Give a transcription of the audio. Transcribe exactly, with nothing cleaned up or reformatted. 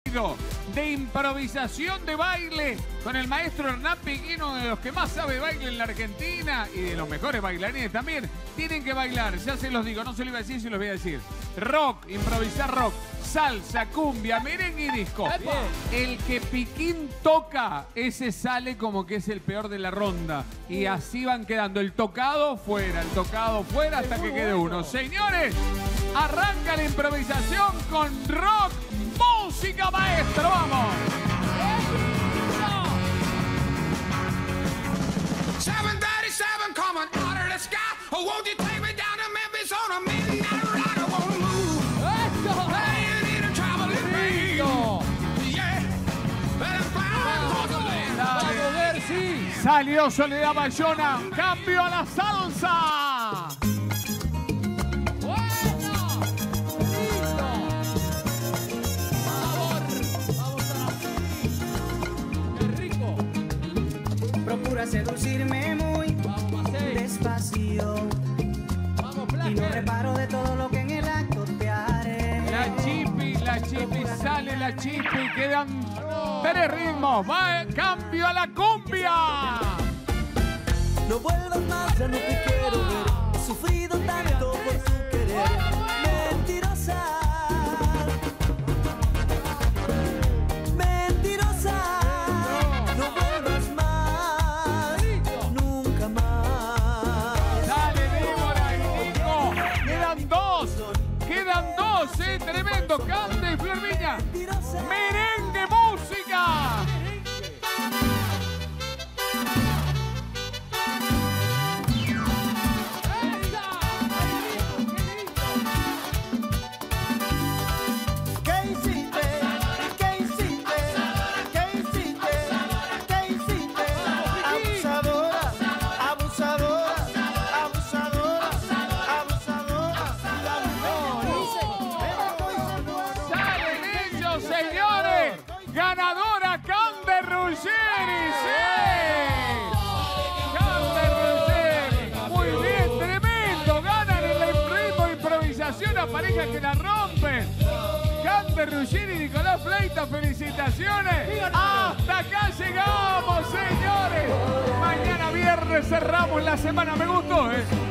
de improvisación de baile con el maestro Hernán Piquín, uno de los que más sabe baile en la Argentina y de los mejores bailarines también. Tienen que bailar, ya se los digo, no se lo iba a decir, se los voy a decir. Rock, improvisar rock, salsa, cumbia, merengue y disco. El que Piquín toca, ese sale como que es el peor de la ronda. Y así van quedando, el tocado fuera, el tocado fuera hasta que quede uno. Señores, arranca la improvisación con rock, música, maestro, vamos. seven thirty-seven coming out of the sky. Oh, won't you take me down to Memphis on a midnight ride? I won't move. Hey, you need a traveling baby. Yeah. Better fly across the land. Salió Soledad Bayona, cambio a la salsa. Procura seducirme muy despacio. Y no reparo de todo lo que en el acto te haré. La chipi, la chipi, sale la chipi, quedan tres ritmos. Va, cambio a la cumbia. No vuelvas más, ya no te quiero ver. He sufrido tanto por tu querer. Mentirosa. Mentirosa. No vuelvas más. Nunca más. Dale, Débora y Nico. Quedan dos. Quedan dos, eh. Tremendo. Cante y Flor Viña. Merengue, música. Ganadora Cande Ruggeri, sí. Cande Ruggeri, muy bien, tremendo. Ganan en la ritmo de improvisación a pareja que la rompen. Cande Ruggeri y Nicolás Fleita, felicitaciones. Hasta acá llegamos, señores. Mañana viernes cerramos la semana, me gustó, ¿eh?